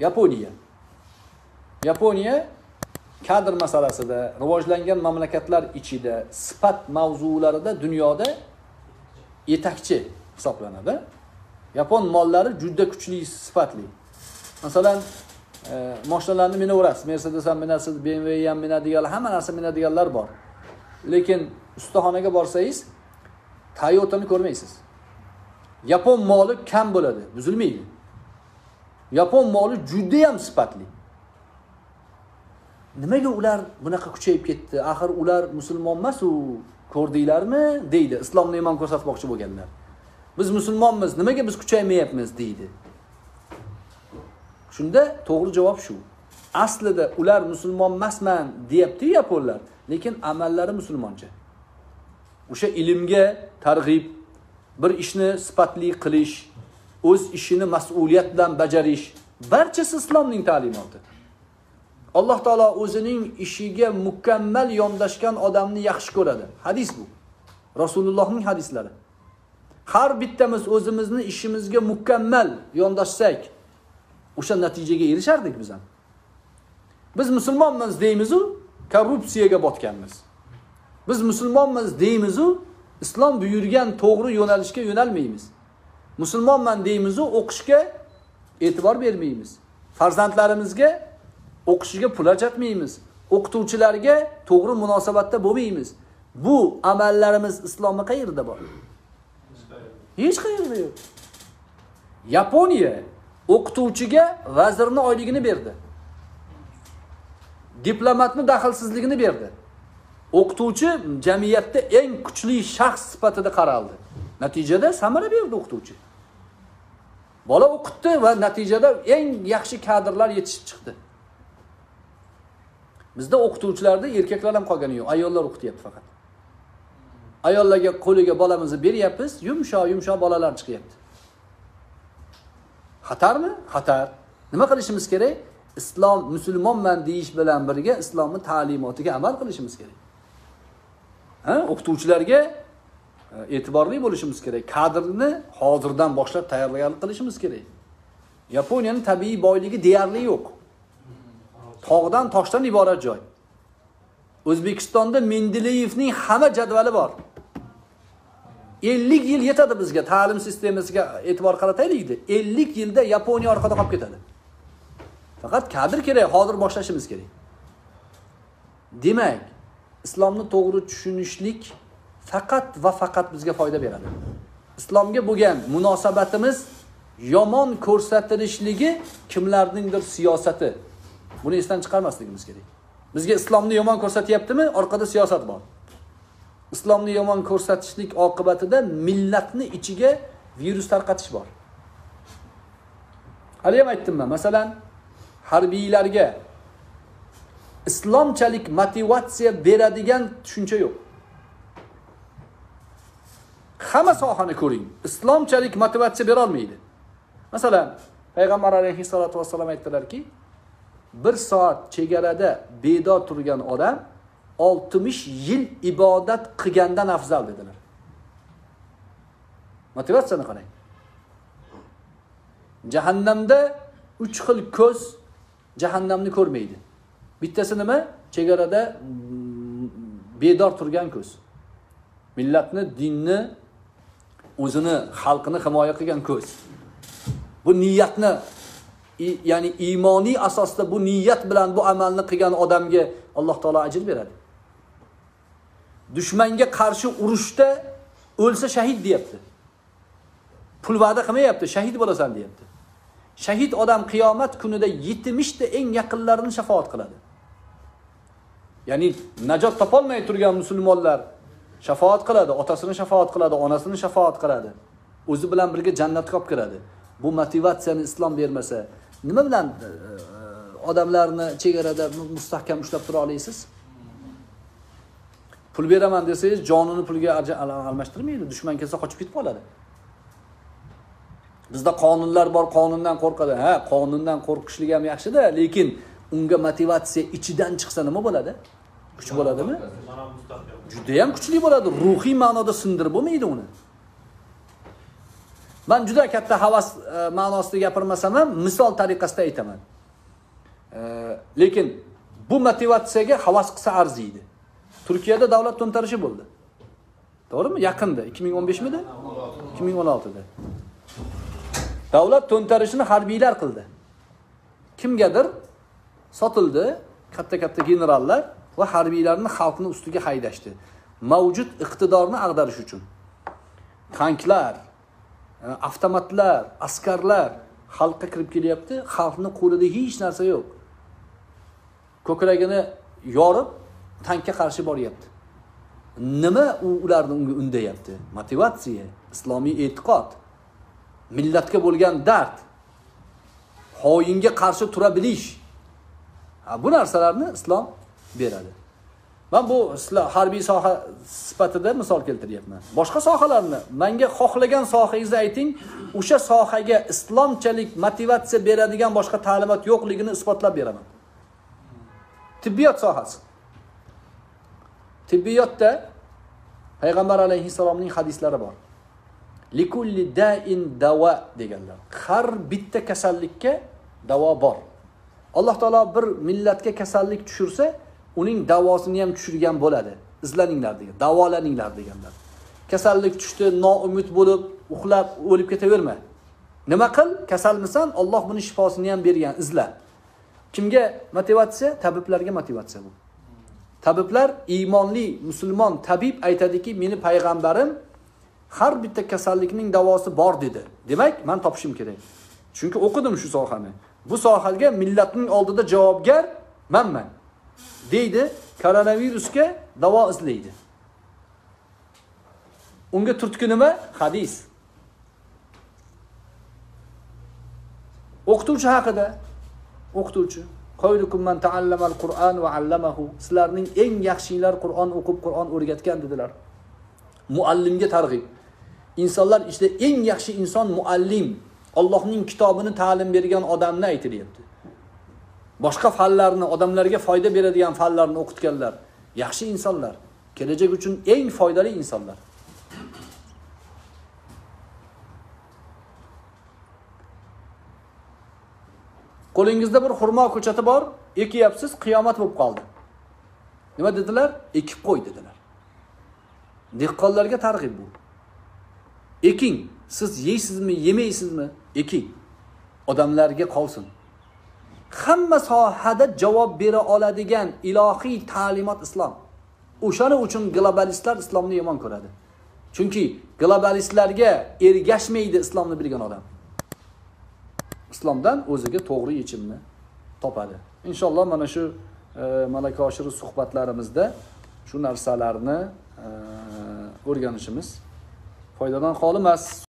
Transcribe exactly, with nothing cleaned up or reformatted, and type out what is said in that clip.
Yaponiya. Yaponiya kadr masalasida, rivojlangan mamlakatlar ichida sifat mavzularida dunyoda yetakchi hisoblanadi. Yapon mollari juda kuchli, sifatli. Masalan, e, mashinalarni minaverasiz, Mercedes ham minasiz, B M W ham minadiganlar, hamma narsa minadiganlar bor. Lekin ustaxonaga borsangiz, Toyota'ni ko'rmaysiz. Yapon moli kam bo'ladi, buzilmaydi. Yapon moli juda ham sifatli. Nimaga ular bunaqa kuchayib ketdi? Axir ular musulmon emas-u, ko'rdinglarmi? deydi. Islomni iymon ko'rsatmoqchi bo'lganlar. Biz musulmonmiz, nimaga biz kuchaymayapmiz deydi. Shunda to'g'ri javob shu. Aslida ular musulmon emasman deyapti yaponlar, lekin amallari musulmoncha. O'sha ilmga targ'ib, bir ishni sifatli qilish, o'z ishini mas'uliyat bilan bajarish, barchasi islomning ta'limoti. Alloh taolo o'zining ishiga mukammal yondashgan odamni yaxshi ko'radi. Hadis bu. Rasulullohning hadislari. Har bittamiz o'zimizni ishimizga mukammal yondashsak, o'sha natijaga erishardik biz ham. Biz musulmonmiz deymiz-u, korrupsiyaga botganmiz. Biz musulmonmiz deymiz-u, islom buyurgan to'g'ri yo'nalishga yo'nalmaymiz. Musulmonman deymiz-u, o'qishga e'tibor bermaymiz. Farzandlarimizga o'qishiga pul ajratmaymiz. O'qituvchilarga to'g'ri munosabatda bo'lmaymiz. Bu amallarimiz islomga qayerda bor? Hech qayerda yo'q. Yaponiya o'qituvchiga vazirni oyligini berdi. Diplomatni daxlsizligini berdi. O'qituvchi jamiyatda eng kuchli shaxs sifatida qaraldi. Natijada samara berdi o'qituvchi. Bola o'qitdi va natijada eng yaxshi kadrlar yetishib chiqdi. Bizda o'qituvchilarda erkaklar ham qolgani yo'q, ayollar o'qityapti faqat. Ayollarga qo'liga bolamizni beryapmiz, yumshoq, yumshoq bolalar chiqyapti. Xatarmi? Xatar. Nima qilishimiz kerak? Islom, musulmonman deyish bilan birga islomning ta'limotiga amal qilishimiz kerak. Ha, o'qituvchilarga e'tiborli bo'lishimiz kerak. Kadrni hozirdan boshlab tayyorgarlik qilishimiz kerak. Yaponiyaning tabiiy boyligi deyarli yo'q. Tog'dan, toshdan iborat joy. O'zbekistonda Mendeleyevning hamma jadvali bor. ellik yil yetadi bizga ta'lim sistemasiga e'tibor qarataylik-da. ellik yilda Yaponiya orqada qolib ketadi. Faqat kadr kerak, hozir boshlashimiz kerak. Demak, islomni to'g'ri tushunishlik faqat va faqat bizga foyda beradi. Islomga bo'lgan munosabatimiz yomon ko'rsatilishligi kimlarningdir siyosati. Buni esdan chiqarmasligimiz kerak. Bizga islomni yomon ko'rsatyaptimi? Orqada siyosat bor. Islomni yomon ko'rsatishlik oqibatida millatni ichiga virus tarqatish bor. Hali ham aytdim men, masalan, harbiylarga islomchalik motivatsiya beradigan tushuncha yo'q. Hamma sohani ko'ring, islomchalik motivatsiya bera olmaydi. Masalan, payg'ambar alayhissalatu vassalam aytdilarki, bir soat chegarada bedor turgan odam oltmish yil ibodat qilgandan afzal dedilar. Motivatsiyani qarang. Jahannamda uch xil ko'z jahannamni ko'rmaydi. Bittasi nima? Chegarada bedor turgan ko'z. Millatni, dinni, o'zini, xalqini himoya qilgan ko'z. Bu niyatni, ya'ni iymoniy asosda bu niyat bilan bu amalni qilgan odamga Alloh taolo ajr beradi. Dushmanga qarshi urushda o'lsa shahid deyapti. Pul va'da qilmayapti, shahid bo'lasan deyapti. Shahid odam qiyomat kunida yetmish ta eng yaqinlarini shafaat qiladi. Ya'ni najot topolmay turgan musulmonlar shafaat qiladi, otasini shafaat qiladi, onasini shafaat qiladi. O'zi bilan birga jannatga olib kiradi. Bu motivatsiyani islom bermasa, nima bilan odamlarni chegarada mustahkam ushlab tura olasiz? Pul beraman desangiz, jonini pulga almashtirmaydi. Dushman kelsa qochib ketib qoladi. Bizda qonunlar bor, qonundan qo'rqadi. Ha, qonundan qo'rqishlik ham yaxshi-da, lekin unga motivatsiya ichidan chiqsa nima bo'ladi? Kuch bo'ladimi? Juda ham kuchli bo'ladi. Ruhiy ma'noda sindirib bo'lmaydi uni. Men juda katta havas ma'nosida gapirmasam ham misol tariqasida aytaman. lekin bu motivatsiyaga havas qilsa arziydi. Turkiyada davlat to'ntarishi bo'ldi. To'g'rimi? Yaqinda, ikki ming o'n besh midi? ikki ming o'n oltida. Davlat to'ntarishini harbiylar qildi. Kimgadir sotildi, katta-katta generallar va harbiylarni xalqni ustiga haydashdi. Mavjud iqtidorni ag'darish uchun. Tanklar, avtomatlar, askarlar xalqqa kirib kelyapti, xalqni qo'lida hech narsa yo'q. Ko'kragini yorib, tankka qarshi boryapti. Nima u ularni unga undayapti? Motivatsiya, islomiy e'tiqod, millatga bo'lgan dard, xoinga qarshi tura bilish. Ha, bu narsalarni islom beradi. Men bu harbiy soha sifatida misol keltiryapman. Boshqa sohalarni menga xohlagan sohangizni ayting, o'sha sohaga islomchalik motivatsiya beradigan boshqa ta'limot yo'qligini isbotlab beraman. Tibbiyot sohasi. Tibbiyotda Payg'ambar alayhissalomning hadislari bor. Likulli da'in dawa deganlar. Har bitta kasallikka davo bor. Alloh taolo bir millatga kasallik tushirsa, uning davosini ham tushirgan bo'ladi. Izlaninglar degan, davolaninglar deganlar. Kasallik tushdi, noumid bo'lib, uxlab o'lib ketaverma. Nima qil? Kasalmisan, Alloh buni shifosini ham bergan, izla. Kimga motivatsiya? Tabiblarga motivatsiya bu. Tabiblar iymonli musulmon tabib aytadiki, meni payg'ambarim har bitta kasallikning davosi bor dedi. Demak, men topishim kerak. Chunki o'qidim shu sohani. Bu sohaga millatning oldida javobgar menman. Deydi, koronavirusga davo izlaydi. Unga turtki nima? Hadis. O'qituvchi haqida. O'qituvchi. Qoylukum man ta'allama al-Qur'an va 'allamahu. Sizlarning eng yaxshilar Qur'on o'qib, Qur'on o'rgatgan dedilar. Muallimga targ'ib. İnsanlar işte eng yaxshi inson muallim. Allohning kitobini ta'lim bergan odamni aytilyapti. Boshqa fanlarni, odamlarga foyda beradigan fanlarni o'qitganlar yaxshi insonlar, kelajak uchun eng foydali insonlar. Qo'lingizda bir xurmo ko'chati bor, ekyapsiz, qiyomat bo'lib qoldi. Nima dedilar? Ekib qo'y dedilar. Dehqonlarga targ'ib bu. Eking, siz yeysizmi, yemaysizmi? Eking. Odamlarga qolsin. Hamma sohada javob bera oladigan ilohiy ta'limot islom. O'shaning uchun globalistlar islomni yomon ko'radi. Chunki globalistlarga ergashmaydi islomni bilgan odam. Islomdan o'ziga to'g'ri yechimni topadi. Inshaalloh mana shu e, malaka oshirish suhbatlarimizda shu narsalarni e, o'rganishimiz foydadan xoli emas.